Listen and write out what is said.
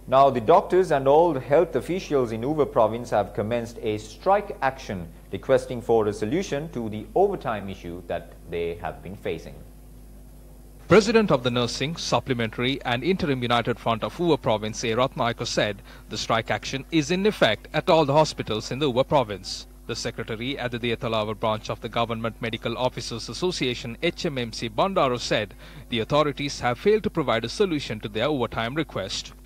Now, the doctors and all health officials in Uva province have commenced a strike action requesting for a solution to the overtime issue that they have been facing. President of the Nursing, Supplementary and Interim United Front of Uva Province, A. Ratnayaka, said the strike action is in effect at all the hospitals in the Uva Province. The secretary at the Diyathalawar branch of the Government Medical Officers Association, HMMC Bandaro, said the authorities have failed to provide a solution to their overtime request.